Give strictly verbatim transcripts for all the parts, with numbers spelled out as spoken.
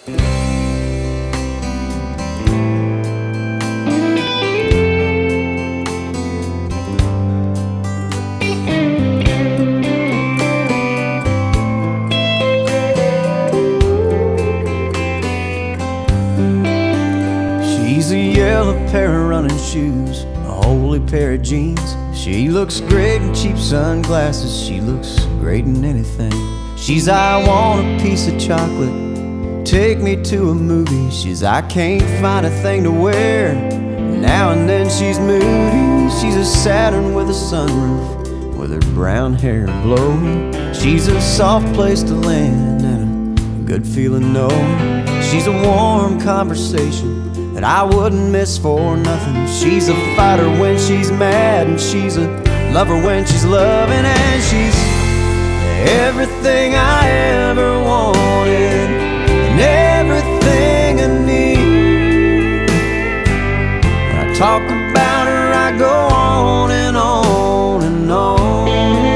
She's a yellow pair of running shoes, a holy pair of jeans. She looks great in cheap sunglasses, she looks great in anything. She's I want a piece of chocolate, take me to a movie. She's I can't find a thing to wear, now and then she's moody. She's a Saturn with a sunroof, with her brown hair blowing. She's a soft place to land and a good feeling knowing. She's a warm conversation that I wouldn't miss for nothing. She's a fighter when she's mad, and she's a lover when she's loving. And she's everything I ever wanted and everything I need. When I talk about her, I go on and on and on,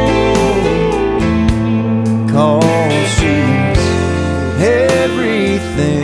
'cause she's everything.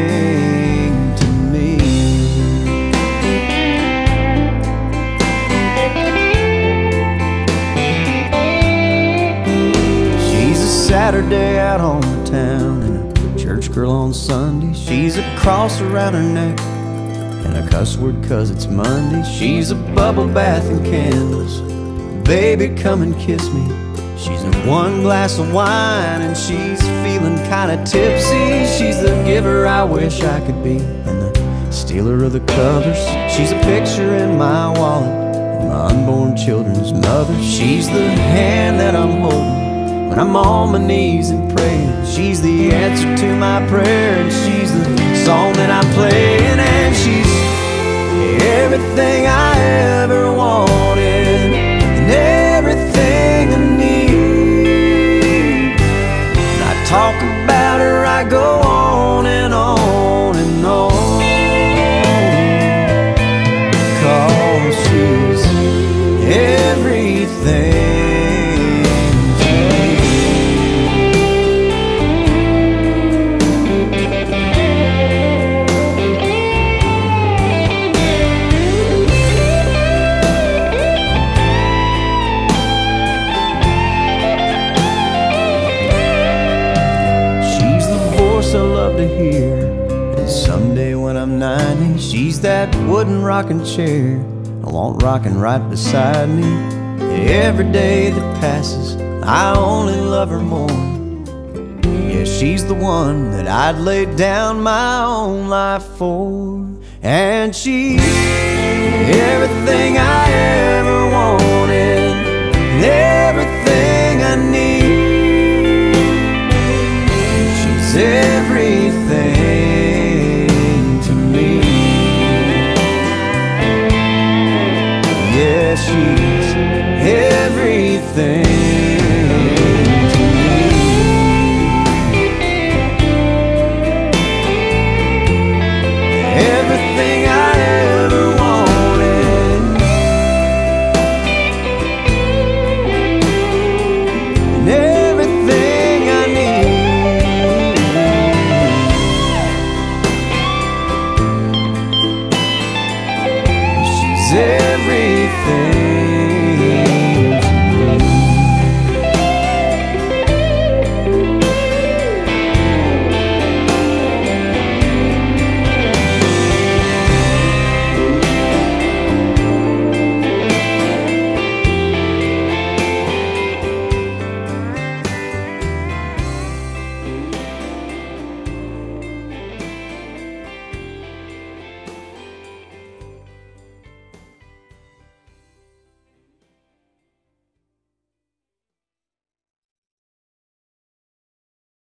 Saturday out on the town and a church girl on Sunday. She's a cross around her neck and a cuss word 'cause it's Monday. She's a bubble bath and candles, baby come and kiss me. She's a one glass of wine and she's feeling kinda tipsy. She's the giver I wish I could be and the stealer of the covers. She's a picture in my wallet and my unborn children's mother. She's the hand that I'm holding when I'm on my knees and praying. She's the answer to my prayer, and she's the song that I'm playing. And she's everything I ever wanted and everything I need. When I talk about her, I go on and on and on, 'cause she's everything. I love to hear, and someday when I'm ninety, she's that wooden rocking chair I want rocking right beside me. Every day that passes, I only love her more. Yeah, she's the one that I'd lay down my own life for. And she's everything I ever wanted and everything I need. She's everything.